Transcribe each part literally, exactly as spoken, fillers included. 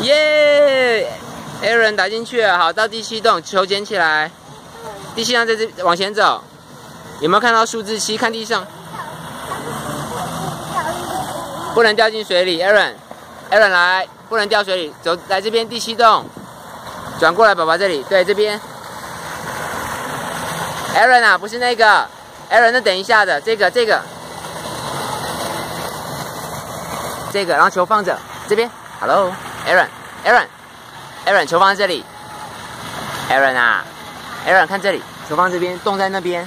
耶 ！Aaron 打进去了，好，到第七洞，球捡起来。第七洞在这往前走，有没有看到数字七？看地上，不能掉进水里。Aaron，Aaron 来，不能掉水里，走来这边第七洞，转过来，宝宝这里，对，这边。Aaron 啊，不是那个 ，Aaron 那等一下的，这个这个这个，然后球放着这边。Hello，Aaron，Aaron，Aaron， 球放在这里。Aaron 啊 ，Aaron 看这里，球放这边，洞在那边。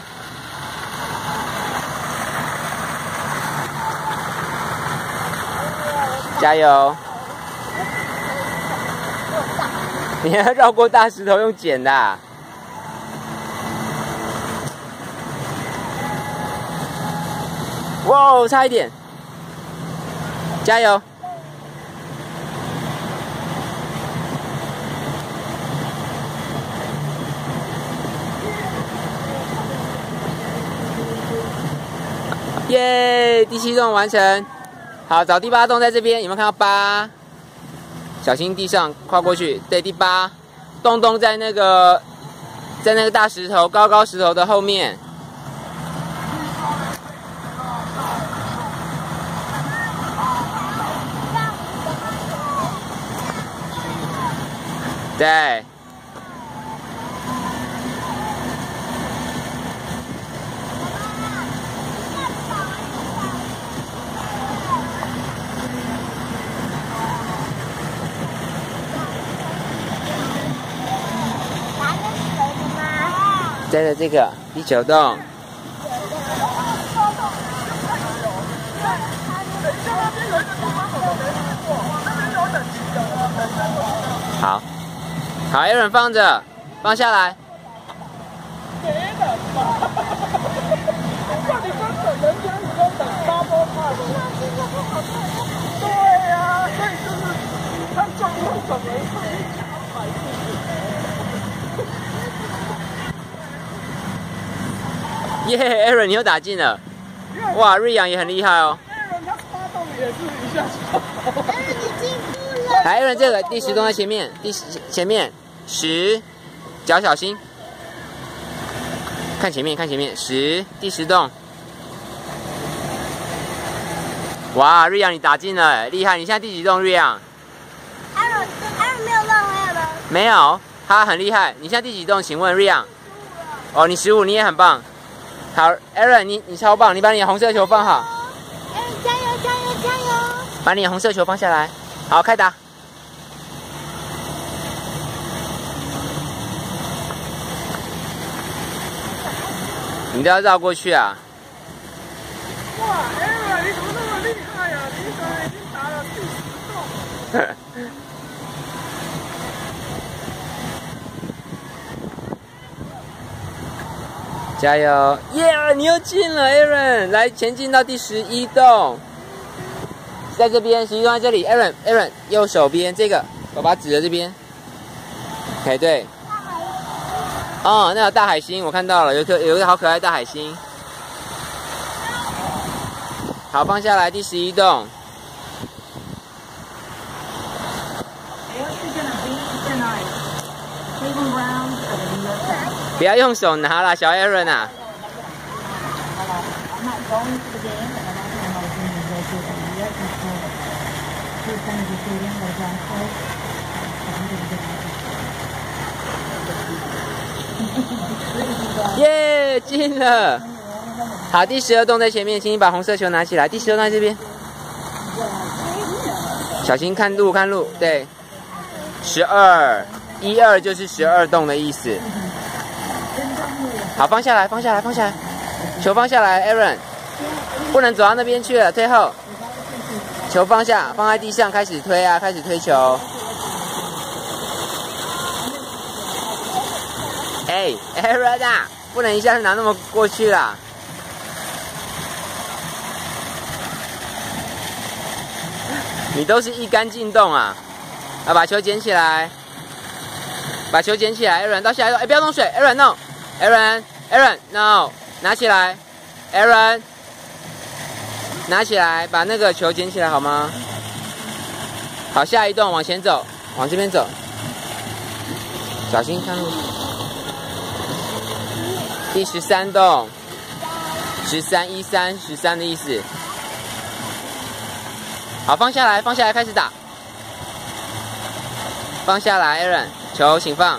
加油！你要绕过大石头用捡的、啊。哇，差一点！加油！耶！第七洞完成。好，找第八洞在这边，有没有看到八？小心地上跨过去。对，第八洞洞在那个在那个大石头高高石头的后面。对。在的这个第九洞。好。好 ，Aaron 放着，放下来。别等吧，那你跟等人家，你跟等沙包派的。对呀、啊，所以就是看状况怎么样，安排自己。耶 ，Aaron 你又打进了，哇，瑞阳也很厉害哦。Aaron 他发动也是一下子。Aaron 你进步了。来 ，Aaron 这个第十洞在前面，第十前面。十，脚小心，看前面，看前面，十，第十洞，哇，瑞阳你打进了，厉害！你现在第几洞，瑞阳 ？Aaron Aaron 没有乱回了。 没有，他很厉害。你现在第几洞？请问瑞阳？哦，你十五，你也很棒。好 ，Aaron 你你超棒，你把你的红色球放好。 Aaron 加油加油加油！ 把你的红色球放下来，好，开打。你都要绕过去啊！ 哇 ，Aaron 你怎么那么厉害呀、啊？你怎么已经打了第十洞？ 加油！耶、yeah, 你又进了 ，Aaron， 来前进到第十一洞，在这边，十一洞在这里 ，Aaron，Aaron 右手边这个，爸爸指着这边 ，OK 对。哦，那个大海星我看到了，有一颗有一个好可爱的大海星。好，放下来，第十一洞。不要用手拿啦，小 Aaron 啊。耶， yeah, 进了！好，第十二洞在前面，请你把红色球拿起来。第十二洞在这边，小心看路，看路。对，十二，一二就是十二洞的意思。好，放下来，放下来，放下来，球放下来 ，Aaron， 不能走到那边去了，退后。球放下，放在地上，开始推啊，开始推球。哎 ，Aaron 啊，不能一下子拿那么过去啦。你都是一杆进洞啊！啊，把球捡起来，把球捡起来 ，Aaron 到下一洞，哎，不要弄水 ，Aaron no，Aaron，Aaron no， 拿起来 ，Aaron， 拿起来，把那个球捡起来好吗？好，下一洞往前走， 往这边走，小心看路。第十三洞，十三一三十三的意思。好，放下来，放下来，开始打。放下来 ，Aaron， 球请放。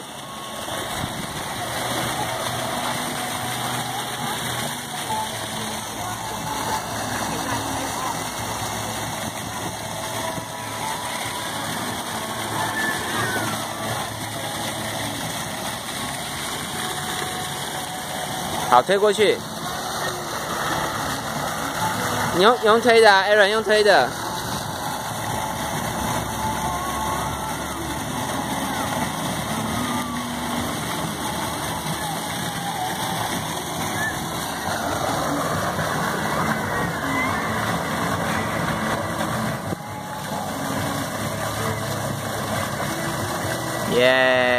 好，推过去。你用用推的、啊、，Aaron 用推的。耶、yeah